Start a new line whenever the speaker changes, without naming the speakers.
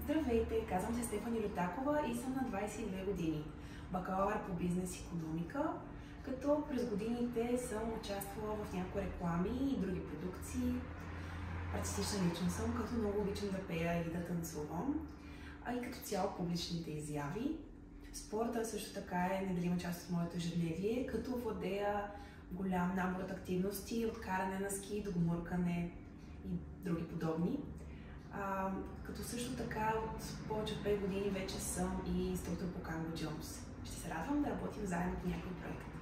Здравейте, казвам се Стефани Лютакова и съм на 22 години. Бакалавър по бизнес икономика, като през годините съм участвала в някои реклами и други продукции. Артистична личност съм, като много обичам да пея и да танцувам, а и като цяло публичните изяви. Спорта също така е неделима част от моето ежедневие, като владея голям набор от активности, от каране на ски до гмуркане и други подобни. Като също така от повече от 5 години вече съм и инструктор по Kango Jumps. Ще се радвам да работим заедно по някой проект.